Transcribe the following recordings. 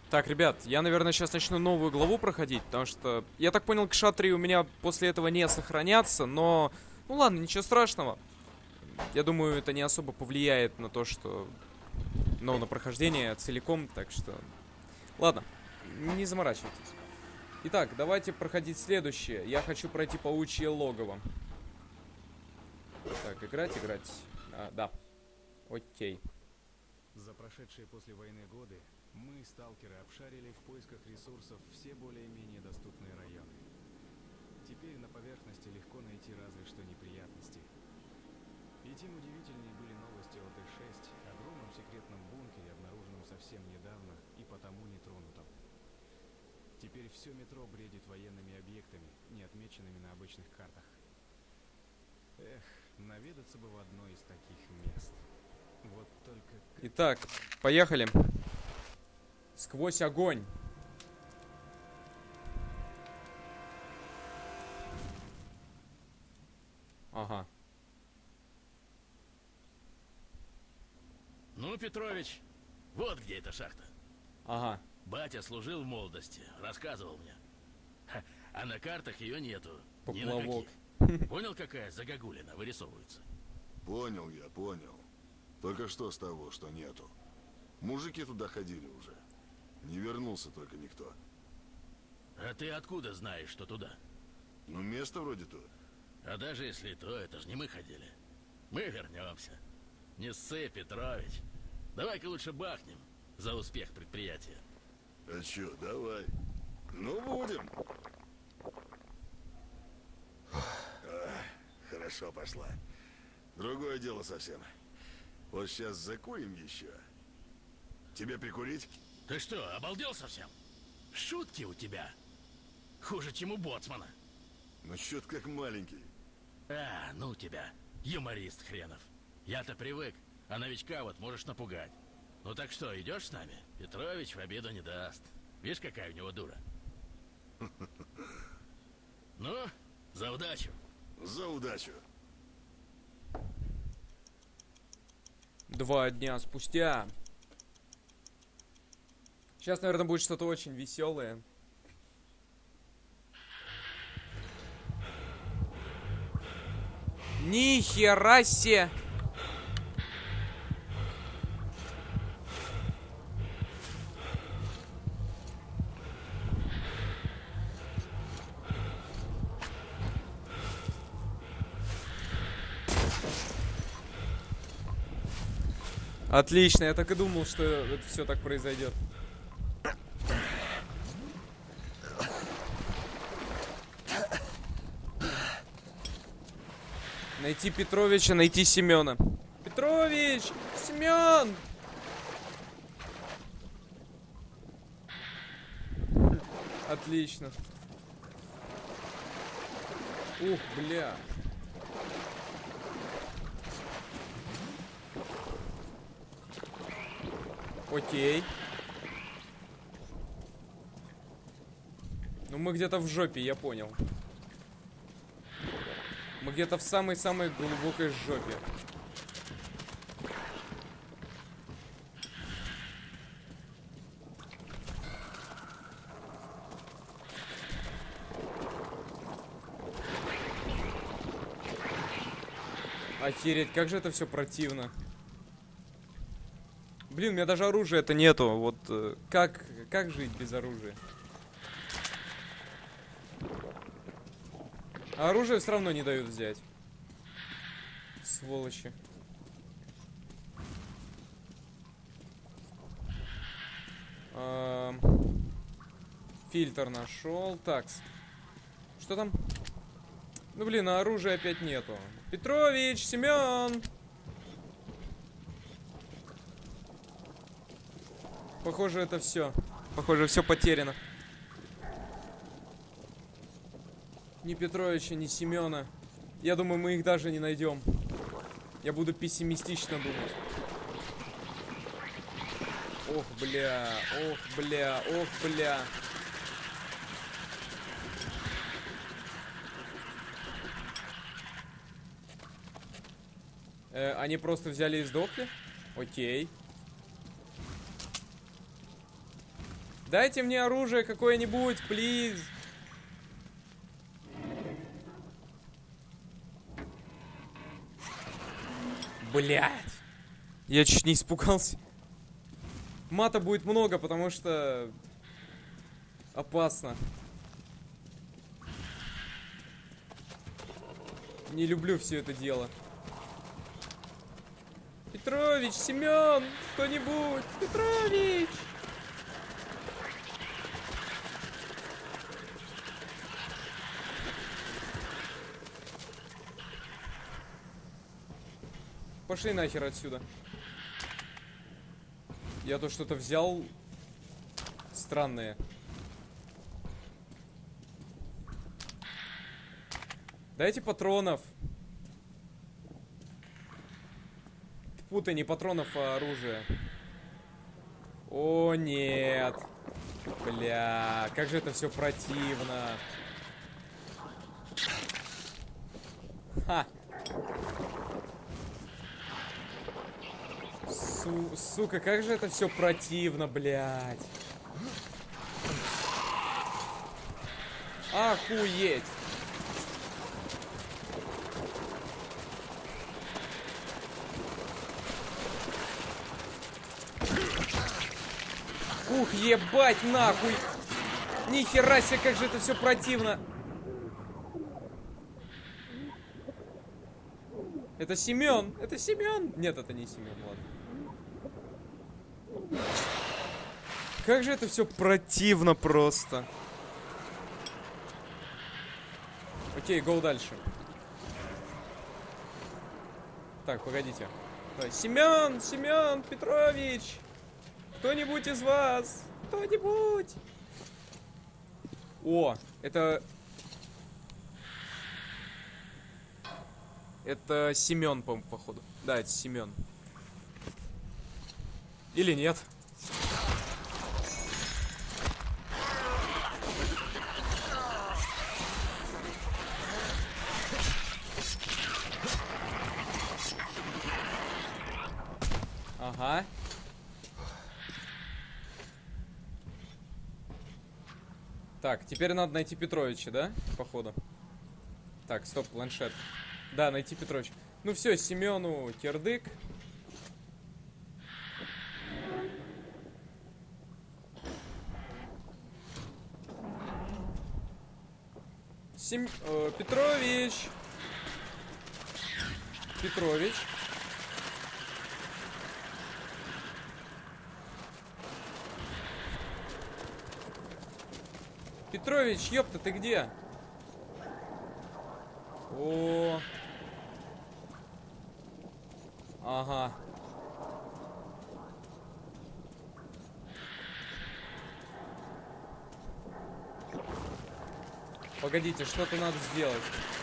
Так, ребят, я, наверное, сейчас начну новую главу проходить, потому что, я так понял, кшатрии у меня после этого не сохранятся, но, ну ладно, ничего страшного. Я думаю, это не особо повлияет на то, что, ну, на прохождение целиком, так что, ладно, не заморачивайтесь. Итак, давайте проходить следующее. Я хочу пройти паучье логово. Так, играть. Да, окей. За прошедшие после войны годы мы, сталкеры, обшарили в поисках ресурсов все более-менее доступные районы. Теперь на поверхности легко найти разве что неприятности. И тем удивительнее были новости о Т-6, огромном секретном бункере, обнаруженном совсем недавно и потому нетронутом. Теперь все метро бредит военными объектами, не отмеченными на обычных картах. Эх, наведаться бы в одно из таких мест. Вот только... Итак, поехали. Сквозь огонь. Ага. Ну, Петрович, вот где эта шахта. Ага. Батя служил в молодости, рассказывал мне. Ха, а на картах ее нету. Ни на Поплавок. каких. Понял, какая загогулина вырисовывается? Понял я, понял. Только что с того, что нету? Мужики туда ходили уже. Не вернулся только никто. А ты откуда знаешь, что туда? Ну, место вроде то. А даже если то, это же не мы ходили. Мы вернемся. Не ссы, Петрович. Давай-ка лучше бахнем за успех предприятия. А чё, давай. Ну, будем. Хорошо пошла. Другое дело совсем. Вот сейчас закурим еще. Тебе прикурить? Ты что, обалдел совсем? Шутки у тебя. Хуже, чем у боцмана. Ну, чё-то как маленький. А, ну тебя, юморист хренов. Я-то привык, а новичка вот можешь напугать. Ну так что, идешь с нами? Петрович в обиду не даст. Видишь, какая у него дура. Ну, за удачу. За удачу. 2 дня спустя. Сейчас, наверное, будет что-то очень веселое. Ни хера себе! Отлично, я так и думал, что это все так произойдет. Найти Петровича, найти Семена. Петрович! Семен! Отлично. Ух, бля. Окей. Ну мы где-то в жопе, я понял. Мы где-то в самой-самой глубокой жопе. Охереть, как же это все противно. Блин, у меня даже оружия-то нету. Вот как жить без оружия? А оружие все равно не дают взять. Сволочи. Фильтр нашел. Так. Что там? Ну блин, а оружия опять нету. Петрович, Семен! Похоже, это все. Похоже, все потеряно. Ни Петровича, ни Семена. Я думаю, мы их даже не найдем. Я буду пессимистично думать. Ох, бля, ох, бля, ох, бля. Они просто взяли и сдохли? Окей. Дайте мне оружие какое-нибудь, плиз. Блять. Я чуть не испугался. Мата будет много, потому что... опасно. Не люблю все это дело. Петрович, Семен, кто-нибудь! Петрович! Пошли нахер отсюда. Я тут что-то взял странное. Дайте патронов. Путай, не патронов, а оружие. О, нет. Бля, как же это все противно. Ха. Сука, как же это все противно, блядь. Охуеть. Ух, ебать, нахуй. Нихера себе, как же это все противно. Это Семен. Это Семен. Нет, это не Семен, ладно. Как же это все противно просто. Окей, гоу дальше. Так, погодите. Семен, Семен Петрович. Кто-нибудь из вас? Кто-нибудь? О, это... Это Семен, по-моему, походу. Да, это Семен. Или нет? Ага. Так, теперь надо найти Петровича, да? Походу. Так, стоп, планшет. Да, найти Петровича. Ну все, Семену кирдык. Петрович. Петрович. Петрович, ёпта, ты где? О. Ага. Погодите, что-то надо сделать.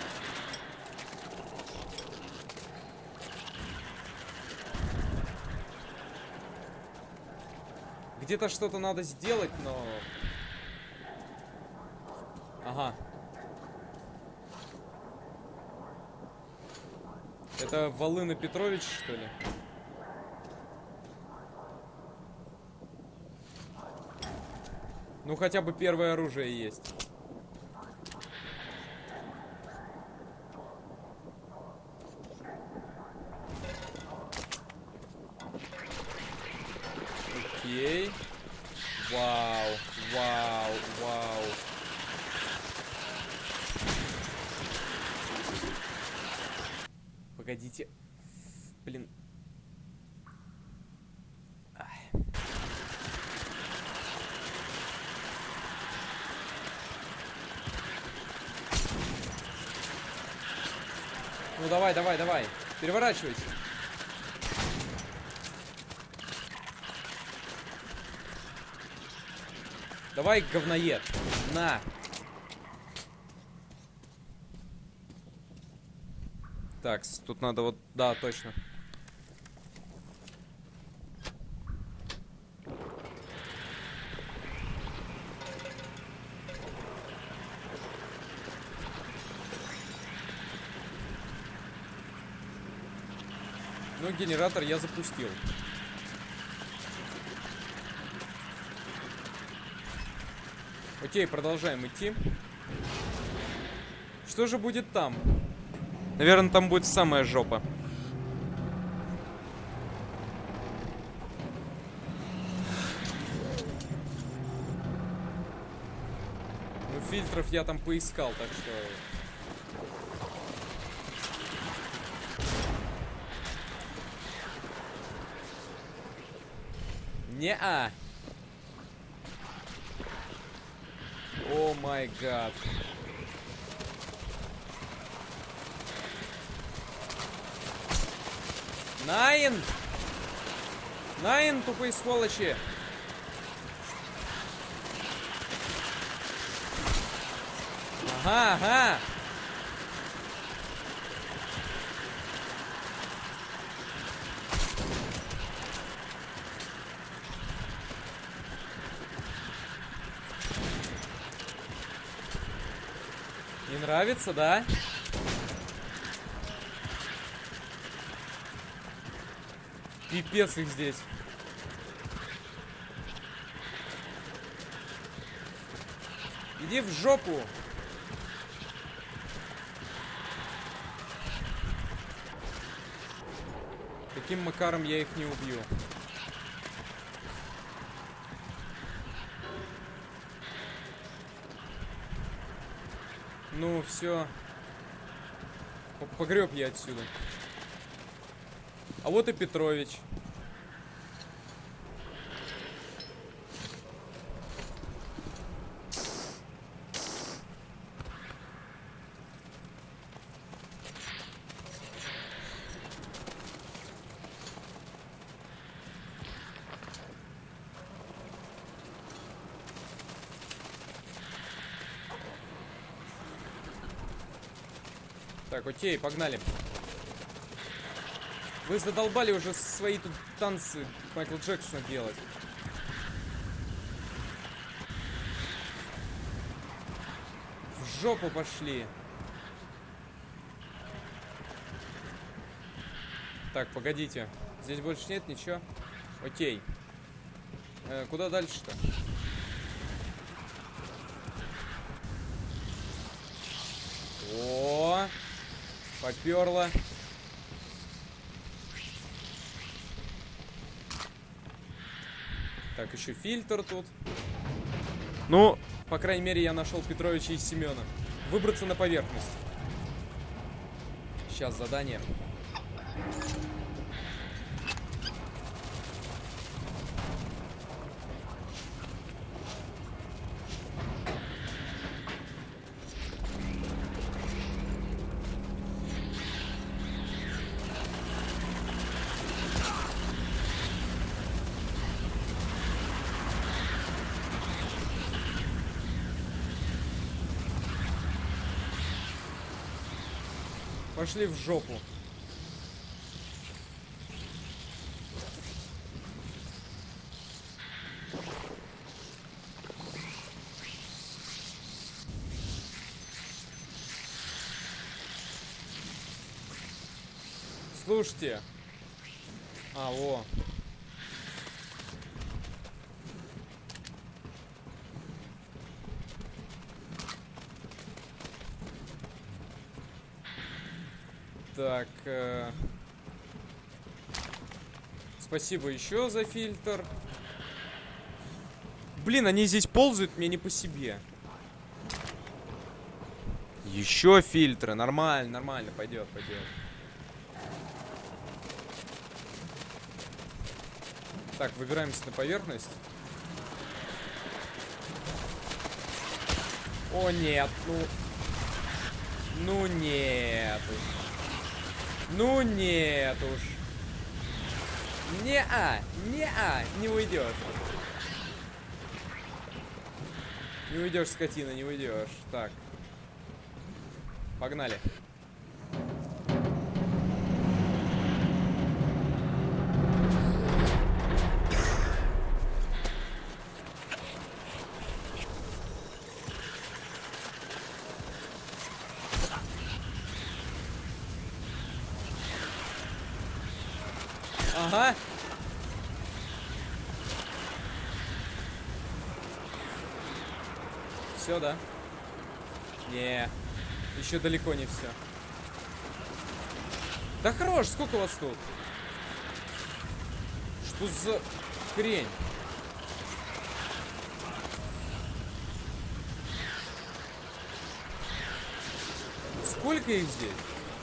Где-то что-то надо сделать, но... Ага. Это Волына Петрович, что ли? Ну, хотя бы первое оружие есть. Окей. Вау, вау, вау. Погодите. Блин. Ай. Ну давай, давай, давай. Переворачивайся. Давай, говноед. На. Так, тут надо вот... Да, точно. Ну, генератор я запустил. Окей, продолжаем идти. Что же будет там? Наверное, там будет самая жопа. Ну, фильтров я там поискал, так что... Не-а. О май гад. Найн! Найн, тупые сволочи! Ага, ага! Не нравится, да? Пипец их здесь. Иди в жопу. Таким макаром я их не убью. Ну, все. Погреб я отсюда. А вот и Петрович. Так, окей, погнали. Вы задолбали уже свои тут танцы Майкла Джексона делать. В жопу пошли. Так, погодите. Здесь больше нет ничего? Окей. Куда дальше-то? О, попёрло. Так, еще фильтр тут. Ну, по крайней мере, я нашел Петровича и Семена. Выбраться на поверхность. Сейчас задание. Пошли в жопу. Слушайте. А, во. Так, спасибо еще за фильтр. Блин, они здесь ползают, мне не по себе. Еще фильтры, нормально, нормально, пойдет, пойдет. Так, выбираемся на поверхность. О, нет, ну... Ну, нет уж. Ну, нет уж. Не-а, не-а, не уйдешь. Не уйдешь, скотина, не уйдешь. Так. Погнали. Ага. Все, да? Не, еще далеко не все. Да хорош, сколько вас тут? Что за хрень? Сколько их здесь?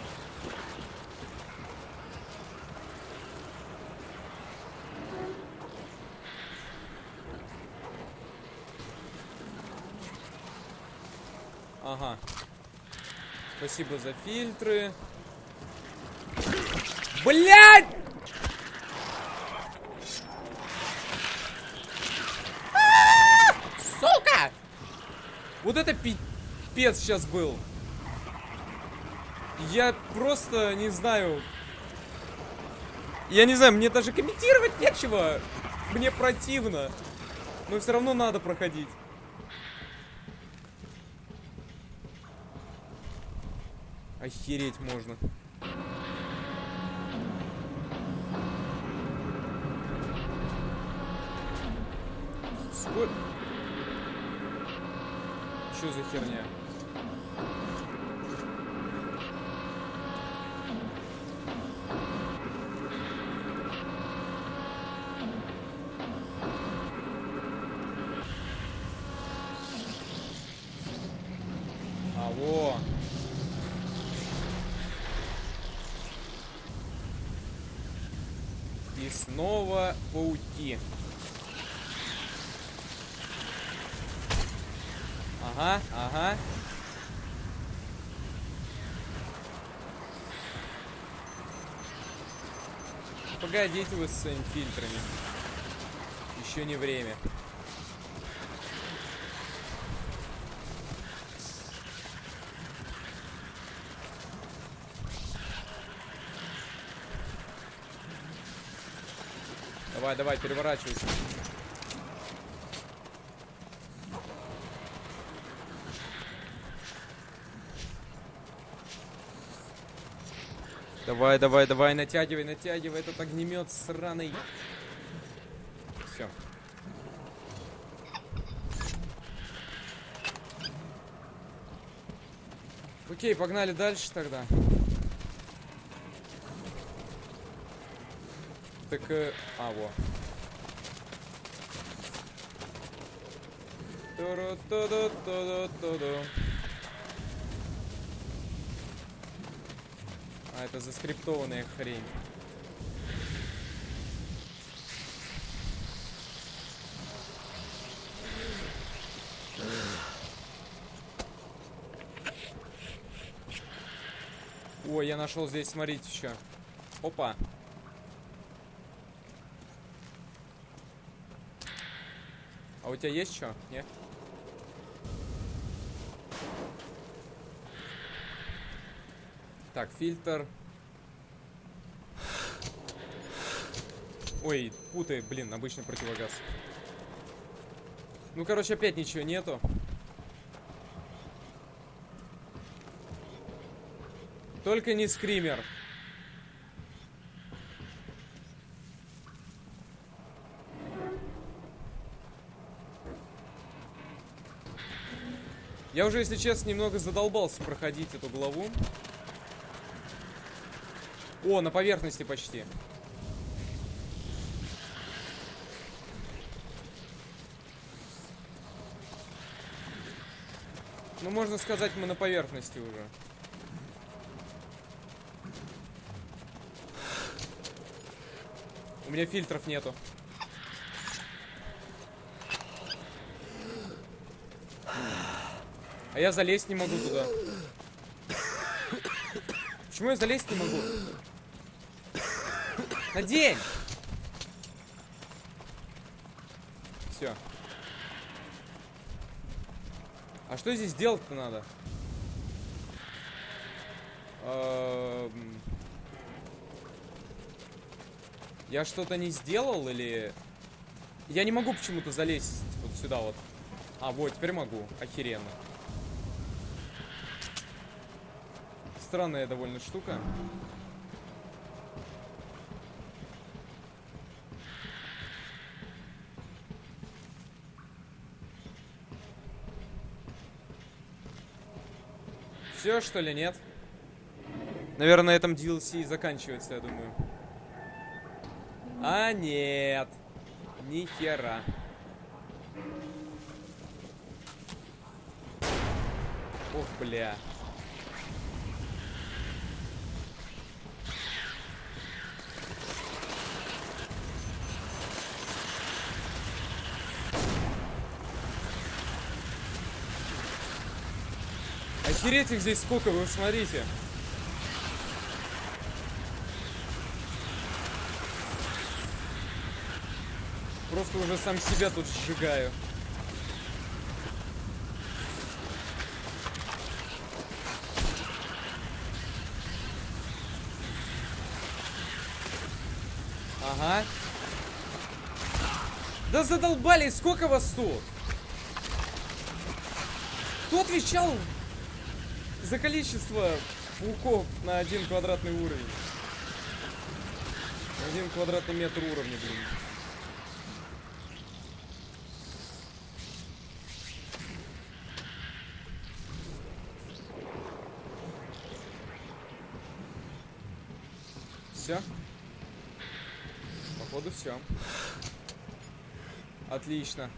Ага. Спасибо за фильтры. Блядь! Сука! Вот это пипец сейчас был. Я просто не знаю. Я не знаю, мне даже комментировать нечего. Мне противно. Но все равно надо проходить. Охереть можно. Сколько? Что за херня? А, во! И снова пауки. Ага, ага. Погодите вы с своими фильтрами. Еще не время. Давай, давай, переворачивайся. Давай, давай, давай, натягивай, натягивай этот огнемет сраный. Все. Окей, погнали дальше тогда. Так, во. А, это заскриптованная хрень. Ой, я нашел здесь, смотрите, еще. Опа. А у тебя есть что? Нет? Так, фильтр. Ой, путай, блин, обычный противогаз. Ну, короче, опять ничего нету. Только не скример. Я уже, если честно, немного задолбался проходить эту главу. О, на поверхности почти. Ну, можно сказать, мы на поверхности уже. У меня фильтров нету. А я залезть не могу туда. Почему я залезть не могу? Надень! Все. А что здесь делать-то надо? Я что-то не сделал или... Я не могу почему-то залезть вот сюда вот. А, вот, теперь могу. Охеренно. Странная довольно штука. Все, что ли, нет? Наверное, на этом DLC и заканчивается, я думаю. А нет. Ни хера. Ох, бля. Охереть их здесь сколько, вы смотрите. Просто уже сам себя тут сжигаю. Ага. Да задолбали, сколько вас тут? Кто отвечал за количество пауков на 1 квадратный уровень? 1 квадратный метр уровня, блин. Все? Походу все. Отлично.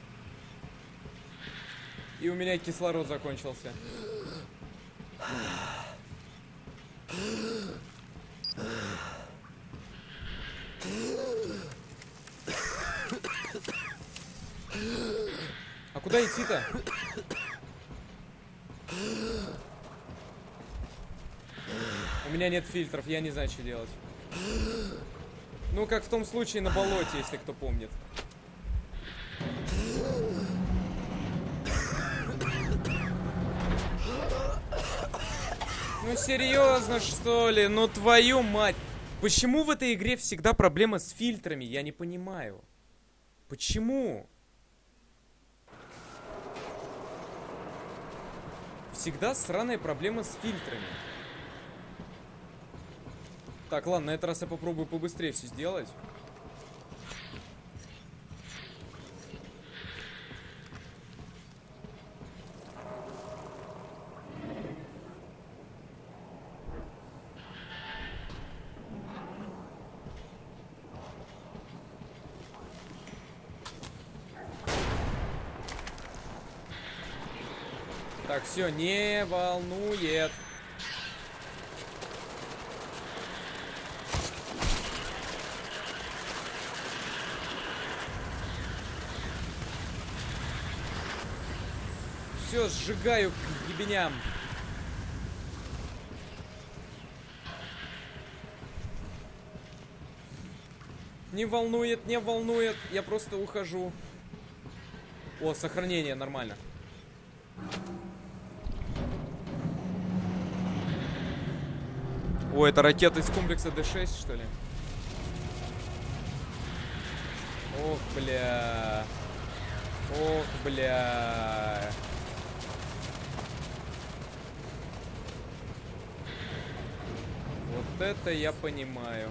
И у меня кислород закончился. А куда идти-то? У меня нет фильтров, я не знаю, что делать. Ну, как в том случае на болоте, если кто помнит. Ну, серьезно, что ли? Ну, твою мать. Почему в этой игре всегда проблема с фильтрами? Я не понимаю. Почему? Всегда сраная проблема с фильтрами. Так, ладно, на этот раз я попробую побыстрее все сделать. Так, все, не волнует. Все, сжигаю к ебеням. Не волнует, не волнует. Я просто ухожу. О, сохранение, нормально. О, это ракета из комплекса D6, что ли? Ох, бля. Ох, бля. Вот это я понимаю.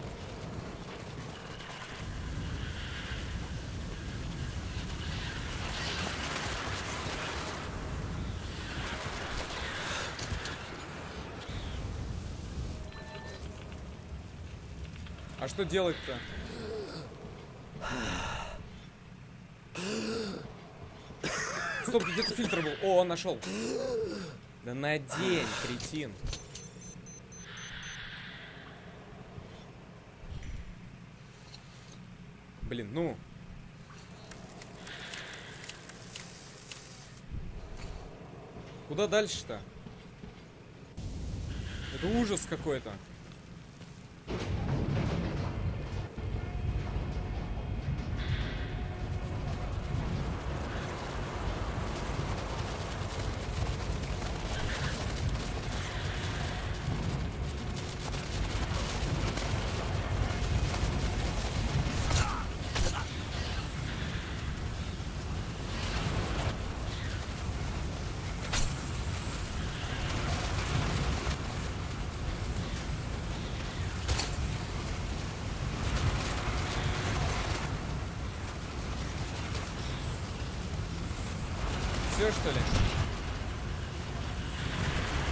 А что делать-то? Стоп, где-то фильтр был. О, он нашел. Да надень, кретин. Блин, ну. Куда дальше-то? Это ужас какой-то. Все, что ли?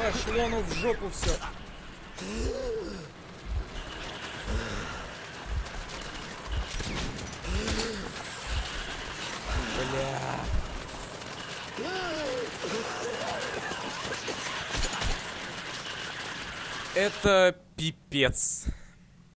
шло ну в жопу все. Бля. Это пипец.